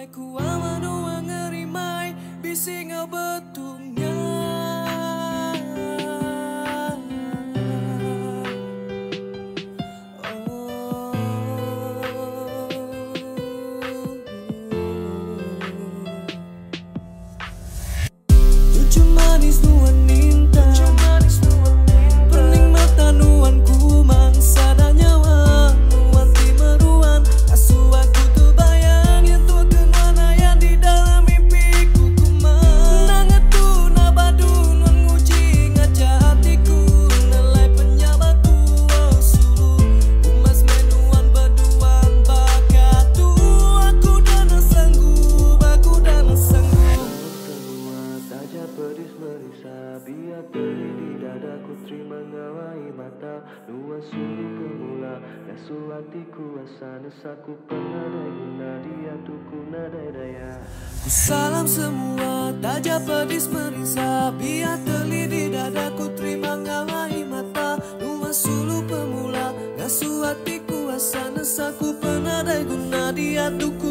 mai ku amanu ngeri mai bisi ngabetungnya. Tujuh manis nuan ninta, pening mata nuan ku mangsa dan nyawa nuan timeruan. Asu aku terbayang yang tua kenwana yang di dalam mimpiku kumang. Nangetu nabadu nuan nguji ngaca hatiku nelai penyabaku oh sulu. Umas menuan berduan bakatu aku dan sanggup, aku dan sanggup. Saja pedis merisa, biar beri di dadaku terima ngawai mata. Nuan sulu pemula, yasu hatiku asa nesaku pengadai guna dia tuku nadai daya. Ku salam semua, taja pedis merisa, biar teli di dadaku terima ngawai mata. Nuan sulu pemula, ngasuh hatiku asa nesaku penadai guna dia tuku